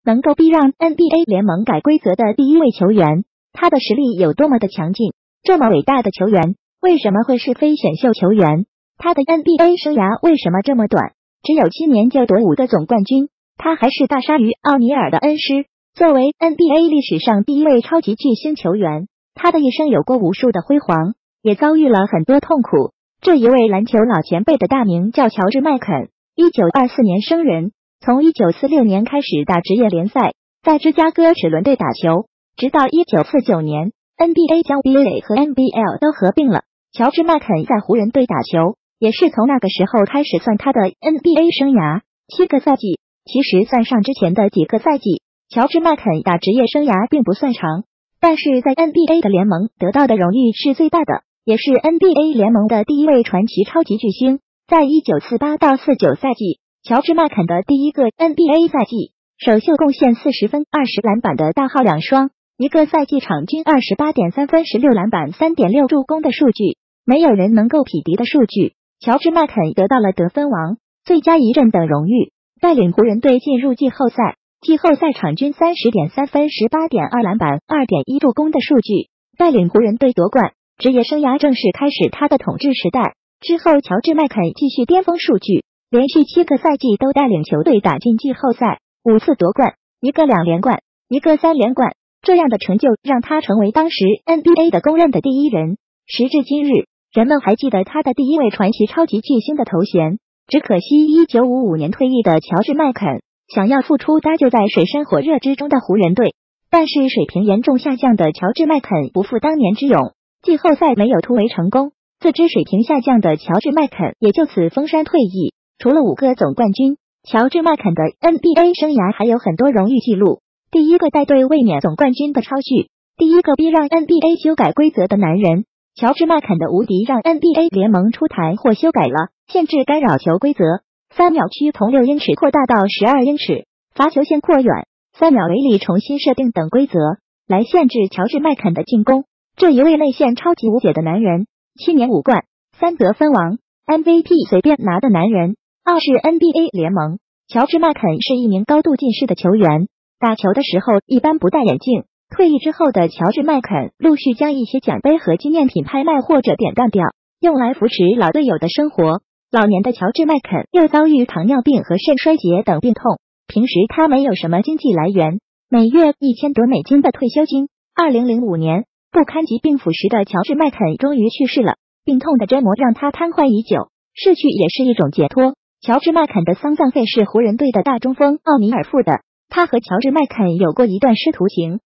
能够逼让 NBA 联盟改规则的第一位球员。他的实力有多么的强劲？这么伟大的球员，为什么会是非选秀球员？他的 NBA 生涯为什么这么短？只有7年就夺5个总冠军，他还是大鲨鱼奥尼尔的恩师。作为 NBA 历史上第一位超级巨星球员，他的一生有过无数的辉煌，也遭遇了很多痛苦。这一位篮球老前辈的大名叫乔治·麦肯，1924年生人，从1946年开始打职业联赛，在芝加哥齿轮队打球，直到1949年 NBA 将 BA 和 NBL 都合并了。乔治·麦肯在湖人队打球，也是从那个时候开始算他的 NBA 生涯，7个赛季。其实算上之前的几个赛季，乔治·麦肯打职业生涯并不算长，但是在 NBA 的联盟得到的荣誉是最大的，也是 NBA 联盟的第一位传奇超级巨星。在1948到49赛季，乔治·麦肯的第一个 NBA 赛季，首秀贡献40分、20篮板的大号2双，一个赛季场均 28.3 分、16篮板、3.6助攻的数据，没有人能够匹敌的数据。乔治·麦肯得到了得分王、最佳一阵等荣誉，带领湖人队进入季后赛。季后赛场均 30.3 分、18.2篮板、2.1助攻的数据，带领湖人队夺冠。职业生涯正式开始他的统治时代。之后，乔治·麦肯继续巅峰数据，连续7个赛季都带领球队打进季后赛，5次夺冠，一个2连冠，一个3连冠。这样的成就让他成为当时 NBA 的公认的第一人。时至今日，人们还记得他的第一位传奇超级巨星的头衔。只可惜1955年退役的乔治·麦肯想要复出搭救在水深火热之中的湖人队，但是水平严重下降的乔治·麦肯不负当年之勇，季后赛没有突围成功。自知水平下降的乔治·麦肯也就此封山退役。除了5个总冠军，乔治·麦肯的 NBA 生涯还有很多荣誉记录。第一个带队卫冕总冠军的超巨，第一个逼让 NBA 修改规则的男人。乔治·麦肯的无敌让 NBA 联盟出台或修改了限制干扰球规则，3秒区从6英尺扩大到12英尺，罚球线扩远，3秒围里重新设定等规则，来限制乔治·麦肯的进攻。这一位内线超级无解的男人，7年5冠，3得分王 ，MVP 随便拿的男人，2是 NBA 联盟。乔治·麦肯是一名高度近视的球员，打球的时候一般不戴眼镜。退役之后的乔治·麦肯陆续将一些奖杯和纪念品拍卖或者典当掉，用来扶持老队友的生活。老年的乔治·麦肯又遭遇糖尿病和肾衰竭等病痛，平时他没有什么经济来源，每月$1000多的退休金。2005年，不堪疾病腐蚀的乔治·麦肯终于去世了，病痛的折磨让他瘫痪已久，逝去也是一种解脱。乔治·麦肯的丧葬费是湖人队的大中锋奥尼尔付的，他和乔治·麦肯有过一段师徒情。